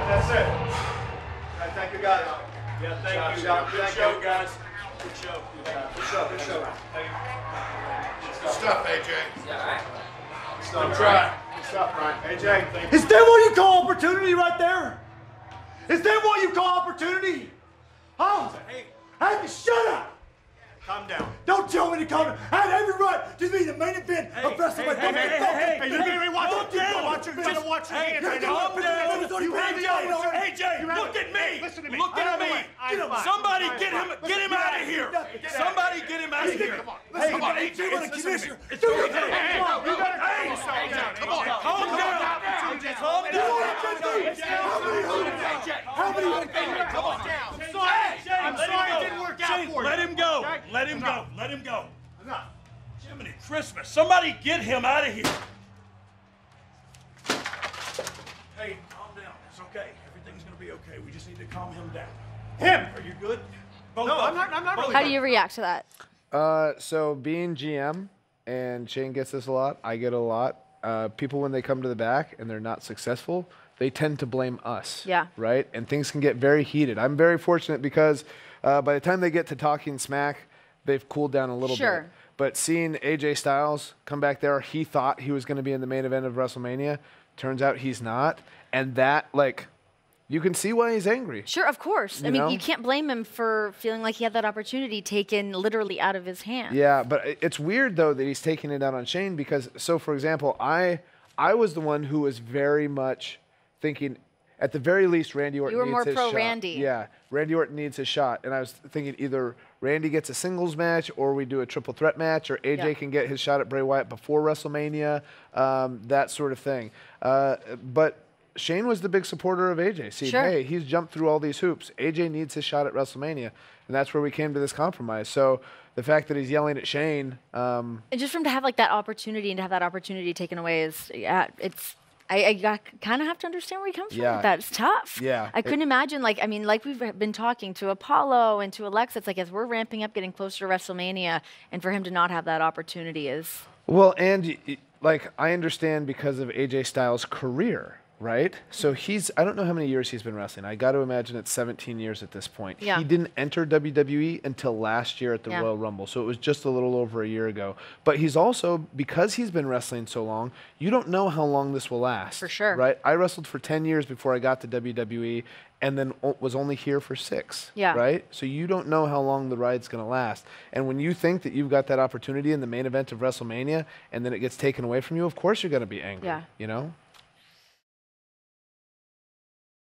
That's it. Thank you, guys. Yeah, thank you. Good show, guys. Good show. Good show. Good show. Thank you. Good stuff, AJ. Yeah, all right. Good stuff, Brian. Good stuff, Brian. AJ, thank you. Is that what you call opportunity right there? Is that what you call opportunity? Huh? Hey, shut up! Calm down. Don't tell me to calm down. I had every right to be the main event of WrestleMania. Hey, you're going to be watching. Watch your hands right now. Calm down. AJ, look at me. Listen to me. Look at me. Somebody get him out of here. Somebody get him out of here. Come on, AJ. Commissioner. Calm down. How many? I'm sorry it didn't work out for you. Let him go. Let him go. Let him go. Jiminy Christmas. Somebody get him out of here. Hey, calm down. It's okay. Everything's going to be okay. We just need to calm him down. Him! Are you good? No, I'm not really. How do you react to that? So being GM, and Shane gets this a lot, I get it a lot. People, when they come to the back and they're not successful, they tend to blame us. Yeah. Right? And things can get very heated. I'm very fortunate because by the time they get to Talking Smack, they've cooled down a little bit. But seeing AJ Styles come back there, he thought he was going to be in the main event of WrestleMania. Turns out he's not. And that, like, you can see why he's angry. Sure, of course. You know? You can't blame him for feeling like he had that opportunity taken literally out of his hand. Yeah, but it's weird, though, that he's taking it out on Shane because, so, for example, I was the one who was very much thinking, at the very least, Randy Orton needs his shot. You were more pro Randy. Yeah, Randy Orton needs his shot. And I was thinking either Randy gets a singles match or we do a triple threat match or AJ can get his shot at Bray Wyatt before WrestleMania, that sort of thing. But Shane was the big supporter of AJ. See, hey, he's jumped through all these hoops. AJ needs his shot at WrestleMania. And that's where we came to this compromise. So the fact that he's yelling at Shane. And just for him to have like that opportunity and to have that opportunity taken away is, I kind of have to understand where he comes from with that. It's tough. Yeah. I couldn't imagine, like we've been talking to Apollo and to Alexa, it's like as we're ramping up, getting closer to WrestleMania, and for him to not have that opportunity is... Well, and like I understand because of AJ Styles' career, right? So I don't know how many years he's been wrestling. I got to imagine it's 17 years at this point. Yeah. He didn't enter WWE until last year at the Royal Rumble. So it was just a little over a year ago. But he's also, because he's been wrestling so long, you don't know how long this will last. For sure. Right? I wrestled for 10 years before I got to WWE and then was only here for 6. Yeah. Right? So you don't know how long the ride's going to last. And when you think that you've got that opportunity in the main event of WrestleMania and then it gets taken away from you, of course you're going to be angry. Yeah. You know?